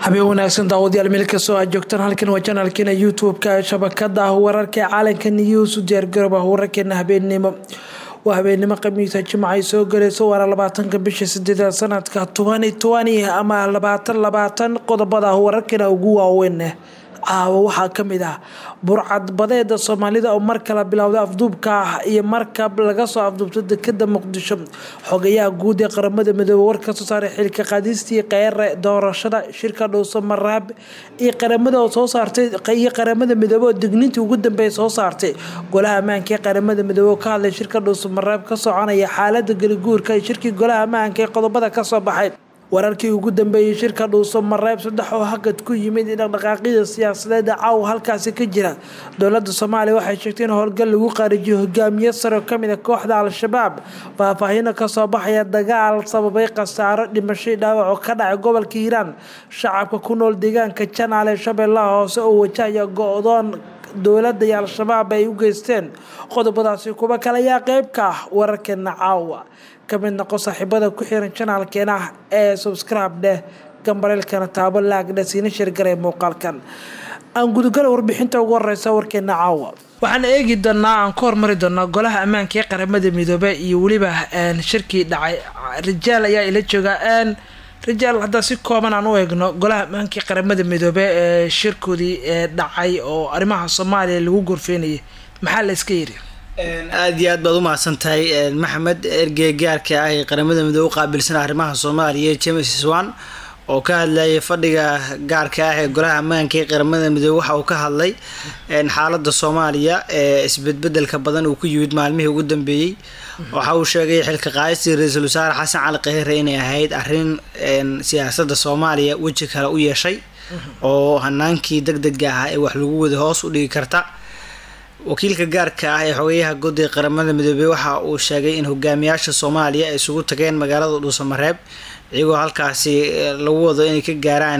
habeen wanaagsan daawadayaal meel kastoo aad joogtaan halkan waa channelkeena YouTube-ka shabakada wararka caalamka news diyaar garooba wararkeena habeenimo waa habeenimo khamiisa jimcaha soo galayso waana 20 bisha 8 sanadka 2020 ama 2020 qodobada wararkeena ugu waaweyn waxaa kamid ah burcad badeeda Soomaalida oo mar kale bilowday afduubka iyo markab laga soo afduubtay dekada Muqdisho xogayaha guud ee qaramada midoobay war ka soo saaray xilka qaadistii qeyr doorashada shirka Dhuuso Maraab iyo qaramada oo soo saartay qaramada midoobay digniintii ugu dambeysay soo saartay golaha ammaanka ee qaramada midoobay ka hadlay shirka Dhuuso Maraab ka soconaya xaaladda galguurka ee shirkii golaha ammaanka ee qodobada ka soo baxay wararkii ugu dambeeyay shirka Dhuuso Maraab saddex oo hagad ku yimid in dhaqaaqida siyaasadeed caaw halkaas ka jira dowladda Soomaaliya waxay sheegtay in howlgal lagu qaarijiyo hogaamiye sare kamid ah kooxda Al-Shabaab faahfaahin ka soo baxaya dagaal sababay khasaaro dhimasho dhaawac oo ka dhacay gobolka Hiiraan shacabka ku nool deegaanka Janaale Shabeellaha Hoose oo wajahaya go'doon dowladda iyo Al-Shabaab ay u geysteen qodobadaasi kuba kale ayaa qayb ka ah wararkeena caawa kamid noqo saaxiibada ku xiran channelkeena ee subscribe leh gambareelkana taabo laag dhasiina shir garay muuqaalkan aan gudagal warbixinta ugu horeysa warkeena caawa waxaan eegi doonaa aan ka hormari doonaa golaha ammaanka ee qaramada midoobay iyo waliba shirkii dhacay rijaal ayaa ila jooga rijaal hadda si kooban aan u eegno golaha ammaanka ee qaramada midoobay ee shirkoodii dhacay oo arrimaha Soomaaliya lagu gorfeenayay maxaa la iska yiri aad iyo aad baad u mahadsantahay maxamed ergeegaarka ah ee qaramada midoobay qaabilsan arrimaha Soomaaliya James Swan oo ka hadlayay fadhiga gaarka ah ee golaha ammaanka ee qaramada midoobay waxa uu ka hadlay xaaladda Soomaaliya ee isbedbedelka badan uu ku yimid maalmihii ugu dambeeyay waxa uu sheegay xilka qaadistii ra'iisul wasaare Xasan Cali Khayre inay ahayd arrin siyaasadda Soomaaliya waji kale u yeeshay oo hanaankii degdegga ah ee wax lagu wada hoos u dhigi karta wakiilka gaarka ah ee xogayaha guud ee qaramada midoobay waxa uu sheegay in hogaamiyaasha Soomaaliya ay isugu tageen magaalada Dhuuso Maraab iyagoo halkaasi lagu wado inay ka gaaraan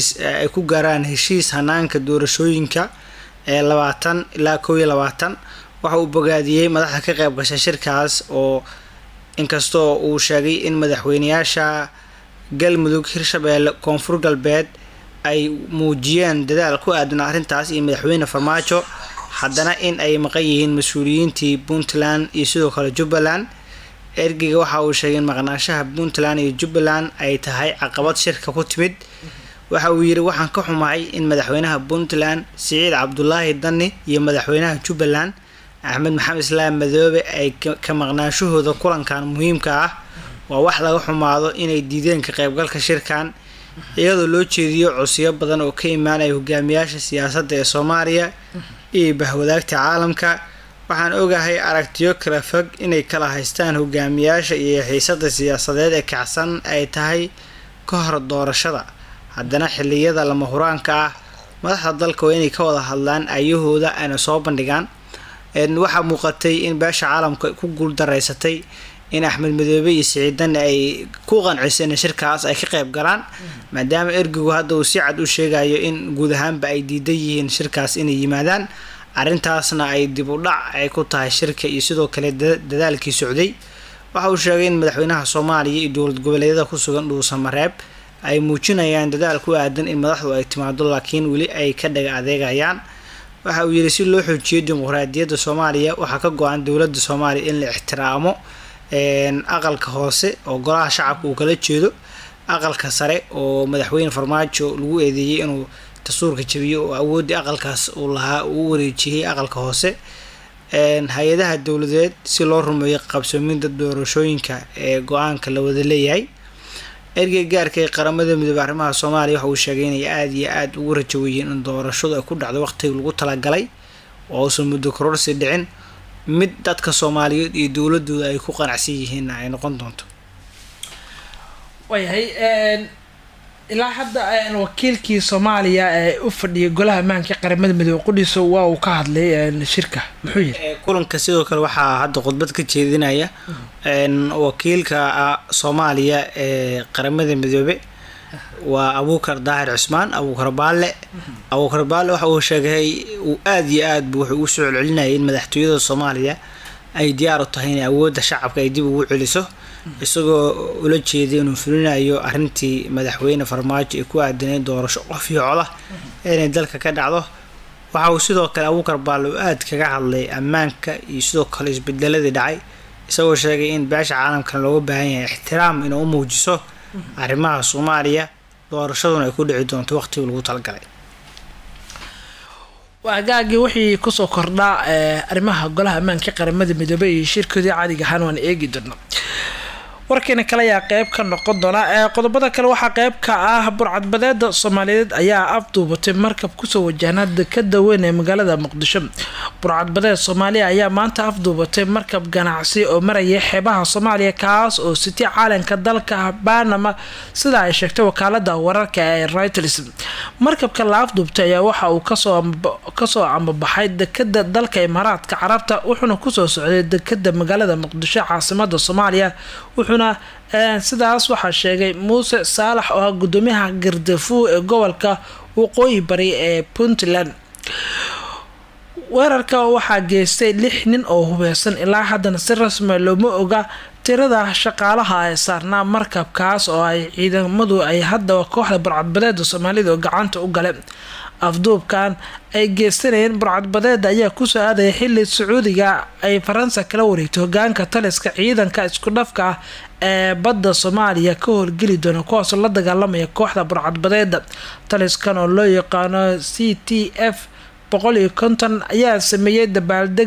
heshiis hanaanka doorashooyinka ee 20 ilaa 21 waxa uu bogaadiyay madaxda ka qayb gashay shirkaas oo inkastoo uu sheegay in madaxweynayaasha Galmudug Hirshabeelle Koonfur Galbeed ay muujiyeen dadaal ku aadan arrintaas iyo madaxweyne Farmaajo haddana in ay maqan yihiin mas'uuliyiintii Puntland iyo sidoo kale Jubbaland ergiga waxa uu sheegay in maqnaanshaha Puntland iyo Jubbaland ay tahay caqabad shirka ku timid waxa uu yiri waxaan ka xumahay in madaxweynaha Puntland Siciid Cabdullaahi Dani iyo madaxweynaha Jubbaland Axmed Maxamed Islaam Madoobe ay ka maqnaanshahooda kulankan muhiimka ah waa wax laga xumaado inay diideen ka qaybgalka shirkan iyadoo loo jeediyo cusub badan oo ka imaanay hogaamiyaasha siyaasadda ee Soomaaliya iyo bahwadaagta caalamka waxaan ogahay aragtiyo kala fog inay kala haystaan hogaamiyaasha iyo xiisadda siyaasadeed ee kacsan ay tahay ka hor doorashada haddana xilliyada lama huraanka ah madaxda dalka waa inay ka wada hadlaan ayahooda ana soo bandhigaan waxa muuqatay in beesha caalamka ku guul dareysatay in Axmed Madoobe iyo Siciid Dani ay ku qanciseen shirkaas ay ka qayb galaan maadaama ergigu hadda uu si cad u sheegayo in guud ahaanba ay diidan yihiin shirkaas inay yimaadaan arrintaasna ay dib u dhac ay ku tahay shirka iyo sidoo kale dadaalkii socday waxa uu sheegay in madaxweynaha Soomaaliya iyo dowlad goboleedyada ku sugan Dhuuso Maraab ay muujinayaan dadaal ku aadan in madaxdu ay timaado laakiin wali ay ka dhaga adeegayaan waxa uu yiri si loo xoojiyo dimuqraadiyadda Soomaaliya waxa ka go'an dowladda Soomaaliya in la ixtiraamo aqalka hoose oo golaha shacabka uu kala jeedo aqalka sare oo madaxweyne Farmaajo lagu eedeeyay inuu dastuurka jabiyo oo awoodii aqalkaas uu lahaa uu wareejiyay aqalka hoose hay'adaha dawladeed si loo rumeeyo qabsoomida doorashooyinka ee go'aanka la wada leeyahay ergeyga gaarka ee qaramada midoobay arrimaha Soomaaliya waxa uu sheegay in ay aad iyo aad ugu rajaweeyeen in doorashadu ay ku dhacdo waqtigii lagu talagalay oo soo muddo kororsi dhicin mid dadka Soomaaliyeed iyo dawladooda ay ku qanacsan yihiin ay noqon doonto wayahay ilaa hadda wakiilkii Soomaaliya ee u fadhiyay golaha ammaanka qaramada midoobay qudhiso waa uu ka hadlay shirka muxuu yiri kulanka sidoo kale waxa hadda khudbad ka jeedinaya wakiilka Soomaaliya ee qaramada midoobay waa Abuukar Daahir Cusmaan Abuukar Baalle waxa uu sheegay uu aad iyo aad wuxuu u soo celinayay in madaxtooyada Soomaaliya ay diyaar u tahay in awoodda shacabka ay dib ugu celiso isagoo ula jeeday inuu fulinayo arrintii madaxweyne farmaajo ee ku aadanay doorasho qof iyo cod ah inay dalka ka dhacdo. waxa uu sidoo kale Abuukar Baale aad kaga hadlay ammaanka iyo sidoo kale isbedeladii dhacay, isagoo sheegay in beesha caalamka looga baahan yahay ixtiraam inuu u muujiso arrimaha Soomaaliya doorashaduna ay ku dhici doonto waqtiga lagu talgalay. waagaagi wixii ku soo kordhaa arrimaha golaha ammaanka qaramada midoobay iyo shirkadii caadiga ahaan waan eegi doonaa. warkeena kale ayaa qayb ka noqon doona qodobada kale waxaa qayb ka ah burcadbadeeda Soomaaliyeed ayaa afduubatay markab ku soo wajahnaa dekada weyn ee magaalada Muqdisho. burcadbadeed Soomaaliya ayaa maanta afduubatay markab ganacsi oo maraya xeebaha Soomaaliya kaas oo sitay caalanka dalka Panama sida ay sheegtay wakaalada wararka ee Reuters. markabka la afduubtay ayaa waxa uu kasoo ambabaxay dekada dalka Imaaraadka Carabta wuxuuna ku soo socday dekada magaalada Muqdisho caasimadda Soomaaliya. wuxuuna sidaas waxaa sheegay Muuse Saalax oo gudoomiyaha Gardafu ee gobolka Waqooyi Bari ee Puntland. weerarka waxaa geystay 6 nin oo hubeysan ilaa haddana si rasmi looma oga tirada shaqaalaha ay saarnaa markabkaas oo ay ciidamadu ay hadda kooxda burcadbadeeda Soomaalida oo gacanta u galeen. afduubkan ay geysanayeen burcadbadeeda ayaa ku soo aaday xilli Sacuudiga ay Faransa kala wareegtay hogaanka taliska ciidanka isku dhafka ee badda Soomaaliya ka howlgeli doona kuwaas la dagaalamaya kooxda burcadbadeeda. taliskan oo loo yaqaano CTF 150 ayaa sameeyay dabaaldeg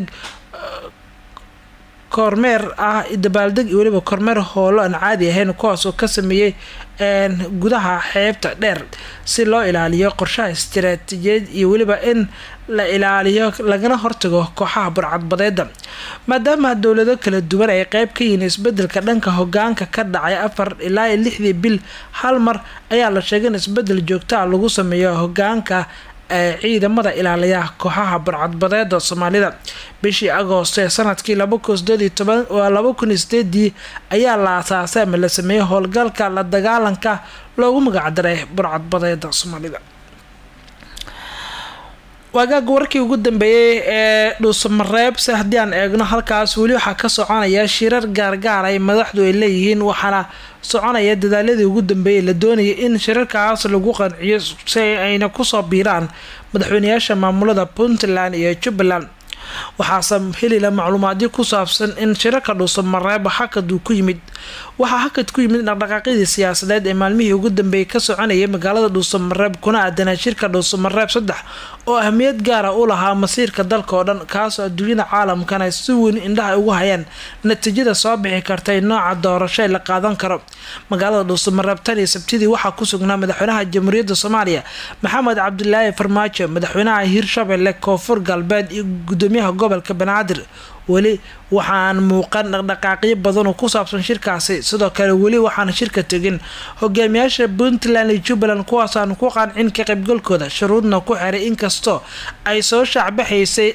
kormeer ah dabaaldeg iyo waliba kormeer howlo aan caadi ahayn kuwaas oo ka sameeyay gudaha xeebta dheer si loo ilaaliyo qorshaha istiraatijiyadeed iyo waliba in la ilaaliyo lagana hortago kooxaha burcadbadeeda. maadaama dowlado kala duwan ay qayb ka yihiin isbedelka dhanka hogaanka ka dhacay 4 ilaa 6 bil hal mar ayaa la sheegay in isbedel joogto ah lagu sameeyo hogaanka ciidamada ilaaliya kooxaha burcadbadeeda Soomaalida. bishii Agoosto ee sanadkii 2018 ayaa la aasaasay ama la sameeyay howlgalka la dagaalanka loogu magac daray burcadbadeeda Soomaalida. waagaag warkii ugu dambeeyay ee Dhuusamareeb haddii aan eegno halkaas wali waxaa ka soconaya shirar gaargaar ay madaxdu ay leeyihiin waxaana soconaya dadaaladii ugu dambeeyay la doonayay in shirarkaas lagu qanciyo si ayna ku soo biiraan madaxweynayaasha maamulada Puntland iyo Jubbaland. waxaa helila macluumaadyo ku saabsan in shirarka Dhuusamareeb hakad ku yimid dhaqdhaqaaqyadii siyaasadeed ee maalmihii ugu dambeeyay ka soconayay magaalada Dhuusamareeb kuna aadanaa shirka Dhuusamareeb 3 oo ahmiyad gaar ah u lahaa masiirka dalka oo dhan kaas oo adduunyada caalamkana ay si weyn indhaha ugu hayaan natiijada soo bixi karta nooca doorasho la qaadan karo. magaalada Dhuusamareeb tan iyo Sabtidii waxaa ku sugnaa madaxweynaha Jamhuuriyadda Soomaaliya Maxamed Cabdullaahi Farmaajo, madaxweynaha Hirshabelle, Koonfur Galbeed iyo gudoomiyaha gobolka Banaadir. weli waxaan muuqan dhaqdhaqaaqyo badan oo ku saabsan shirkaasi. sidoo kale weli waxaan shirka tagin hogaamiyaasha Puntland iyo Jubbaland kuwaas aan ku qancin ka qaybgalkooda shuruudna ku xiray inkastoo ay soo shacbaxaysay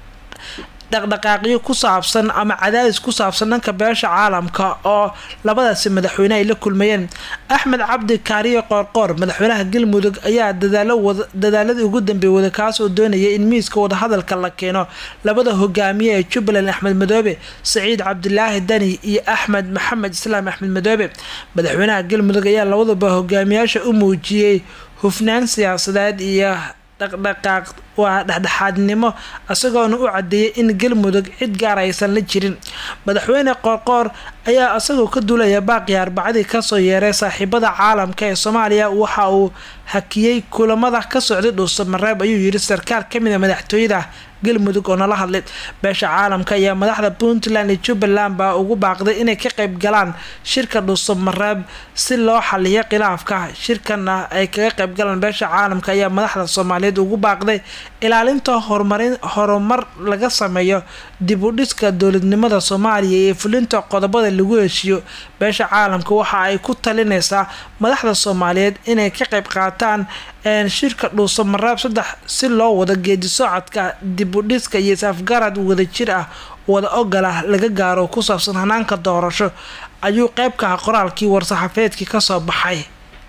dhaqdhaqaaqyo ku saabsan ama cadaadis ku saabsan dhanka beesha caalamka oo labadaasi madaxweyne ay la kulmayeen. Axmed Cabdi Kaariyo Qoorqoor madaxweynaha Galmudug ayaa dadaaladii ugu dambeeyay wada kaas oo doonayay in miiska wada hadalka la keeno labada hogaamiye ee Jubbaland Axmed Madoobe Saciid Cabdilaahi Dani iyo Axmed Maxamed Islaam Axmed Madoobe. madaxweynaha Galmudug ayaa labadaba hogaamiyaasha u muujiyay hufnaan siyaasadeed iyo dhaqdhaqaaq waa dhexdhexaadnimo asagoona u cadeeyay in Galmudug cid gaar aysan la jirin. madaxweyne Qoorqoor ayaa asagoo ka duulaya baaqi Arbacadii ka soo yeeray saaxiibada caalamka ee Soomaaliya waxa uu hakiyay kulamada ka socday Dhuusamareeb ayuu yiri sarkaal kamid ah madaxtooyada Galmudug oo nala hadlay. beesha caalamka ayaa madaxda Puntland iyo Jubbaland baa ugu baaqday inay ka qayb galaan shirka Dhuusamareeb si loo xalliyo khilaafka. shirkana ay kaga qayb galaan beesha caalamka ayaa madaxda Soomaaliyeed ugu baaqday ilaalinta horumar laga sameeyo dib u dhiska dowladnimada Soomaaliya iyo fulinta qodobada lagu heshiyo. beesha caalamka waxa ay ku talinaysaa madaxda Soomaaliyeed inay ka qayb qaataan shirka Dhuusamareeb 3 si loo wada geedi socodka dib u dhiska iyo afgarad wada jir ah wada ogol ah laga gaaro ku saabsan hanaanka doorasho ayuu qayb ka ah qoraalkii war-saxaafeedkii ka soo baxay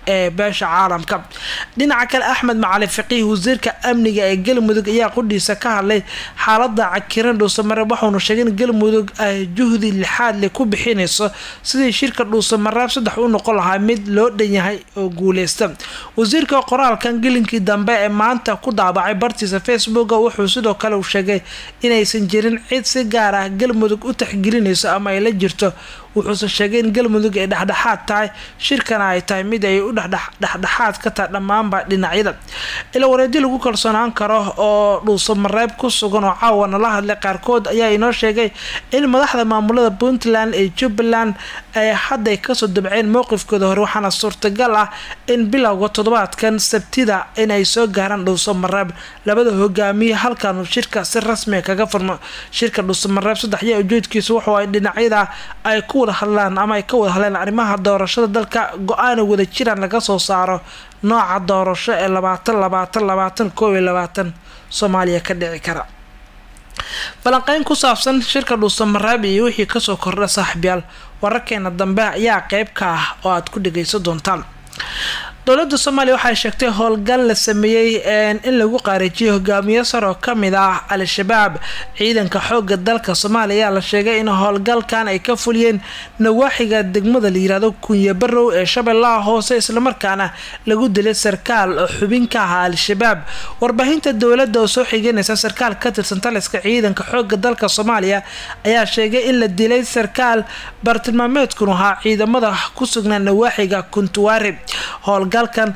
ee beesha caalamka. dhinaca kale Axmed Macalin Fiqiih wasiirka amniga ee Galmudug ayaa qudhiisa ka hadlay xaaladda cakiran dhuusamareeb waxaanu sheegay in Galmudug ay juhdi lixaad leh ku bixinayso sidii shirka dhuusamareeb 3 u noqon lahaa mid loo dhan yahay oo guuleysta. wasiirka qoraalkan gelinkii dambe ee maanta ku daabacay bartiisa Facebook wuxuu sidoo kale u sheegay inaysan jirin cid si gaar ah Galmudug u taxgelinayso ama ay la jirto. wuxuu sheegay in Galmudug ay dhexdhexaad tahay shirkana ay tahay mid ay u dhexdhexaad ka tahay dhammaanba dhinacyada. ila wareedi lagu kalsoonaan karo oo dhuusamareeb ku sugan oo caawana la hadlay qaarkood ayaa inoo sheegay in madaxda maamulada Puntland ee Jubbaland ay hadda ka soo dabceen mowqifkooda hore waxaana suurtagal ah in bilowga toddobaadkan Sabtida in ay soo gaaraan dhuusamareeb labada hogaamiye halkan shirka si rasmi ah kaga furmo. shirka dhuusamareeb 3 ayaa ujeedkiisu wuxuu ay dhinacyada ay ku wada hadlaan ama ay ka wada hadleen arrimaha doorashada dalka go'aan wada jiraan laga soo saaro nooca doorasho ee 2020 Soomaaliya ka dhici kara. falanqeyn ku saabsan shirka dhuusamareeb iyo wixii ka soo kordha saaxiibayaal wararkeena dambe ayaa qayb ka ah oo aad ku dhageysan doontaan. dowladda Soomaaliya waxay sheegtay howlgal la sameeyay in lagu qaarijiyo hogaamiye sare oo kamid ah al-shabaab. ciidanka xoogga dalka Soomaaliya la sheegay in howlgalkan ay ka fuliyeen nawaaxiga degmada la yiraahdo Kunye Barrow ee Shabeellaha Hoose isla markaana lagu dilay sarkaal oo xubin ka ah al-shabaab. warbaahinta dowladda oo soo xigeynaysa sarkaal ka tirsan taliska ciidanka xoogga dalka Soomaaliya ayaa sheegay in la dilay sarkaal bartilmaameedkuna ahaa ciidamada ku sugnaa nawaaxiga Kuntuwaare. howlgalkan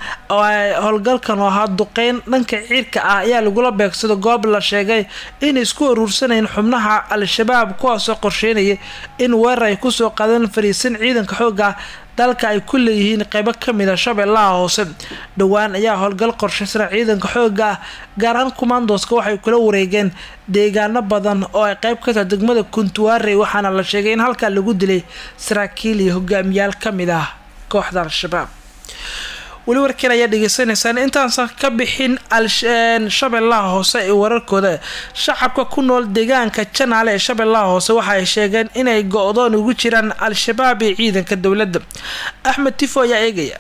oo ahaa duqeyn dhanka ciirka ah ayaa lagula beegsaday goob la sheegay in isku urursanayeen xubnaha al-shabaab kuwaasoo qorsheynaya in weerar ay kusoo qaadeen fariisin ciidanka xoogga dalka ay ku leeyihiin qaybo kamid ah Shabeellaha Hoose. dhawaan ayaa howlgal qorsheysan ciidanka xoogga gaar ahaan commandoska waxay kula wareegeen deegaano badan oo ay qayb ka tahay degmada Kuntuwaare waxaana la sheegay in halka lagu dilay saraakiil iyo hogaamiyaal kamid ah kooxda al-shabaab. wali warkeen ayaa dhageysanaysan intaansan ka bixin Shabeellaha Hoose ee wararkooda. shacabka ku nool deegaanka Janaale ee Shabeellaha Hoose waxa ay sheegeen inay go'doon ugu jiraan al-shabaab iyo ciidanka dowladda. Axmed Tifo ayaa eegaya.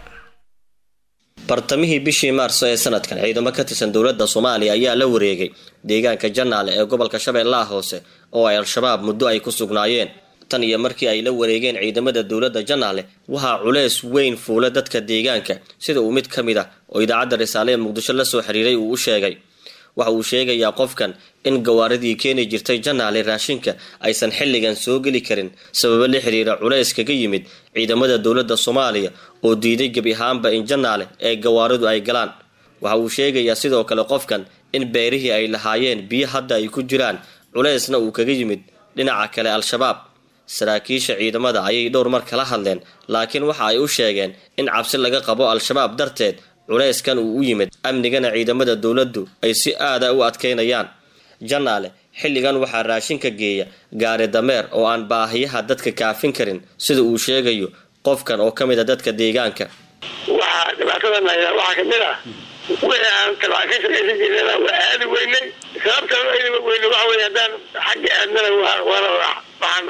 bartamihii bishii Maarso ee sanadkan ciidamo ka tirsan dowladda Soomaaliya ayaa la wareegay deegaanka Janaale ee gobolka Shabeellaha Hoose oo ay al-shabaab muddo ay ku sugnaayeen. tan iyo markii ay la wareegeen ciidamada dowladda Janaale waxaa culeys weyn fuula dadka deegaanka sida uu mid kamid ah oo idaacadda Risaale ee Muqdisho la soo xiriiray uu u sheegay. waxa uu sheegayaa qofkan in gawaaridii keenay jirtay Janaale raashinka aysan xilligan soo gali karin sabab la xiriira culeys kaga yimid ciidamada dowladda Soomaaliya oo diiday gabi ahaanba in Janaale ee gawaaridu ay galaan. waxa uu sheegayaa sidoo kale qofkan in beerihii ay lahaayeen biyo hadda ay ku jiraan culeysna uu kaga yimid dhinaca kale al-shabaab. saraakiisha ciidamada ayay dhowr mar kala hadleen laakiin waxa ay u sheegeen in cabsi laga qabo al-shabaab darteed culeyskan uu u yimid amnigana ciidamada dowladdu ay si aad ah u adkeynayaan. Janaale xilligan waxaa raashinka geeya gaari dameer oo aan baahiyaha dadka kaafin karin sida uu sheegayo qofkan oo kamid ah dadka deegaanka. waxa dhibaatada waxa kamid ah waxaan talaakiisha jeedada waa aad weynay sababta ay weynay waxa weeyaan xagga aadna waxaan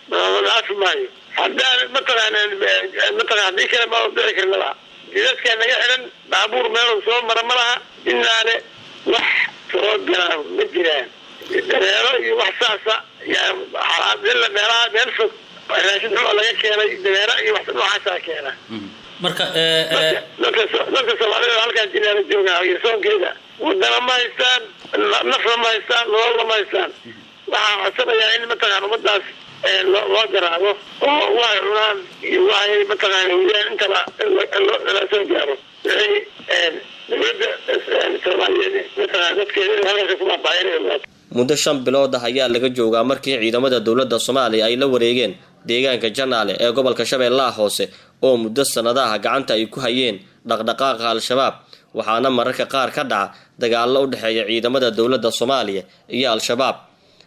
maayo haddaan mataqaan dikala ma dhici karnaa jidadka naga xiran baabuur meel soo mara malaha inaane wax soo galaan ma jiraan dareero iyo wax saasa yaa xalaadilla meelaha meel fog raashin xumo laga keenay dareero iyo wax noocaasa keena. marka dadka Soomaalida halkaan jinaana joogaa iyo soonkeeda wadana ma haystaan nafra ma haystaan nolol ma haystaan. waxaan codsanayaa in mataqaan ummadaas loo garaabo oo waa cunaan iyo waxay mataqaan intaba la soo gaaro. dowladda Soomaaliyeed mataqaan dadkeeda halkaas kuma baahanayaan. muddo 5 bilood ah ayaa laga joogaa markii ciidamada dowladda Soomaaliya ay la wareegeen deegaanka Janaale ee gobolka Shabeellaha Hoose oo muddo sanadaha gacanta ay ku hayeen dhaqdhaqaaqa al-shabaab. waxaana mararka qaar ka dhaca dagaallo u dhaxeeya ciidamada dowladda Soomaaliya iyo al-shabaab.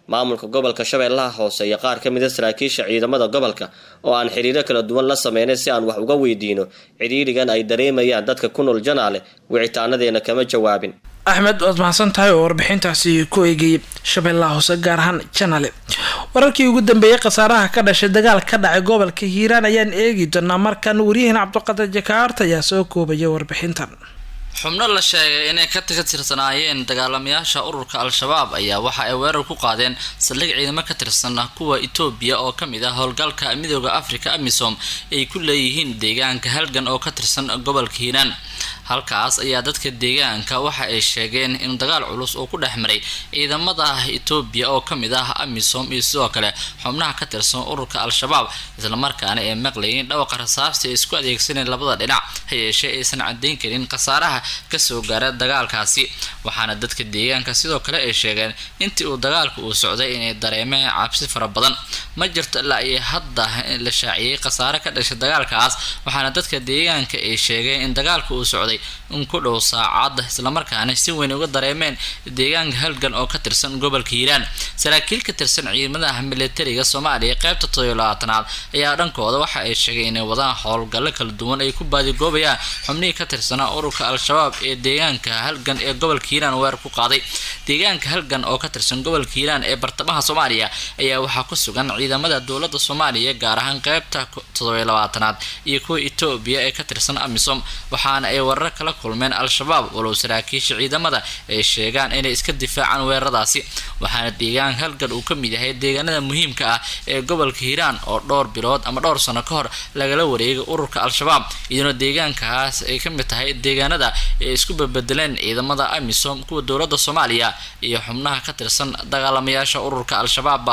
maamulka gobolka Shabeellaha Hoose iyo qaar ka mid ah saraakiisha ciidamada gobolka oo aan xiriiro kala duwan la sameynay si aan wax uga weydiino ciriirigan ay dareemayaan dadka ku nool Janaale wicitaanadeena kama jawaabin. axmed waad mahadsan tahay oo warbixintaasi ku eegay Shabeellaha Hoose gaar ahaan Janaale. wararkii ugu dambeeyay khasaaraha ka dhashay dagaal ka dhacay gobolka Hiiraan ayaan eegi doonaa markan wariyaheen Cabdiqaadir Jakaarta ayaa soo koobaya warbixintan. xubno la sheegay inay ka tirsanaayeen dagaalamayaasha ururka al-shabaab ayaa waxa ay weerar ku qaadeen saldhig ciidamo ka tirsan kuwa Itoobiya oo kamid ah howlgalka midowga Afrika AMISOM ay ku leeyihiin deegaanka halgan oo ka tirsan gobolka Hiiraan. halkaas ayaa dadka deegaanka waxa ay sheegeen in dagaal culus oo ku dhexmaray ciidamada Itoobiya oo kamid ah AMISOM iyo sidoo kale xubnaha ka tirsan ururka al-shabaab isla markaana ay maqlayeen dhawqa rasaasta isku adeegsaneen labada dhinac hayeeshee aysan cadeyn karin khasaaraha kasoo gaaray dagaalkaasi. waxaana dadka deegaanka sidoo kale ay sheegeen intii uu dagaalku uu socday inay dareemeen cabsi fara badan. ma jirto ilaa ay hadda la shaaciyay khasaare ka dhashay dagaalkaas, waxaana dadka deegaanka ay sheegeen in dagaalku uu socday in ku dhow saacad isla markaana si weyn uga dareemeen deegaanka halgan oo ka tirsan gobolka Hiiraan. saraakiil ka tirsan ciidamada militariga Soomaaliya qaybta 27aad ayaa dhankooda waxa ay sheegeen inay wadaan howlgallo kala duwan ay ku baadigoobayaan xubnihii ka tirsan ururka al-shabaab ee deegaanka halgan ee gobolka Hiiraan weerar ku qaaday. deegaanka halgan oo ka tirsan gobolka Hiiraan ee bartamaha Soomaaliya ayaa waxa ku sugan ciidamada dowladda Soomaaliya gaar ahaan qaybta 27aad iyo kuwa Itoobiya ee ka tirsan AMISOM, waxaana ay warar kala kulmeen al-shabaab walow saraakiisha ciidamada ay sheegaan inay iska difaacaan weeraradaasi. waxaana deegaanka halgan uu ka mid yahay deegaanada muhiimka ah ee gobolka Hiiraan oo dhowr bilood ama dhowr sano ka hor lagala wareegay ururka al-shabaab, iyadoo deegaankaas ay ka mid tahay deegaanada ay isku bedeleen ciidamada AMISOM kuwa dowladda Soomaaliya iyo xubnaha ka tirsan dagaalamayaasha ururka al-shabaab.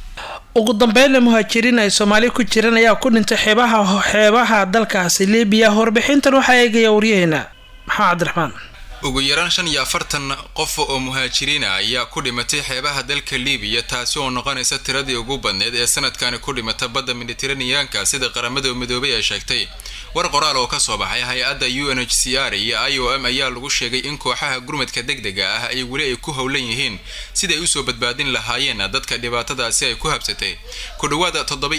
ugu dambeyn muhaajiriin ay Soomaali ku jiraan ayaa ku dhintay xeebaha dalkaasi Liibiya. warbixintan waxa eegaya wariyaheenna Maxamed Cabdiraxmaan. ugu yaraan 45 qof oo muhaajiriin ayaa ku dhimatay xeebaha dalka Liibiya, taasi oo noqonaysa tiradii ugu badneed ee sanadkan ku dhimata badda Mediterranean-ka sida qaramada midoobay ay sheegtay. war qoraal oo ka soo baxay hay'adda UNHCR iyo IOM ayaa lagu sheegay in kooxaha gurmadka degdega ah ay wali ay ku howlan yihiin sida ay u soo badbaadin lahaayeen dadka dhibaatadaasi ay ku habsatay. ku dhawaad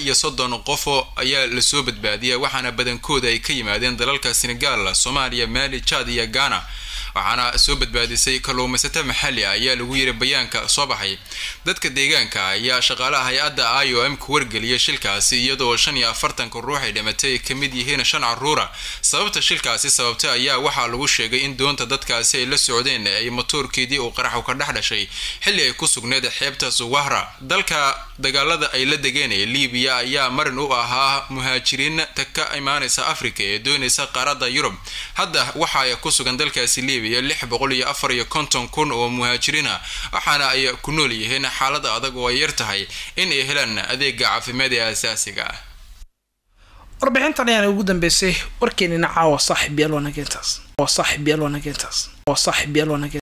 37 qof ayaa la soo badbaadiyay, waxaana badankooda ay ka yimaadeen dalalka Senegal, Soomaaliya, Mali, Chad iyo Ghana. waxaana soo badbaadisay kalluumaysato maxalli ah ayaa lagu yiri bayaanka soo baxay. dadka deegaanka ayaa shaqaalaha hay'adda IOM ku wargeliyay shilkaasi, iyadoo 45 ruux ay dhimatay ka mid yihiin 5 caruur. sababta shilkaasi sababtay ayaa waxaa lagu sheegay in doonta dadkaasi ay la socdeen ay matoorkeedii uu qarax ka dhaxdhashay xilli ay ku sugneed xeebta Zuwahra. dalka dagaalada ay la degeen ee Liibiya ayaa marin u ahaa muhaajiriin ka imaanaysa Afrika ee doonaysa qaaradda Yurub. hadda waxa ay ku sugan dalkaasi Liibiya 654 oo muhaajiriin ah, waxaana ay ku nool yihiin xaalad adag oo ay yartahay in ay helaan adeeg caafimaad ee asaasiga ah. warbixintan ayaa ugu dambeysay warkeenina caawa saaxiib yaal wanaagtaas.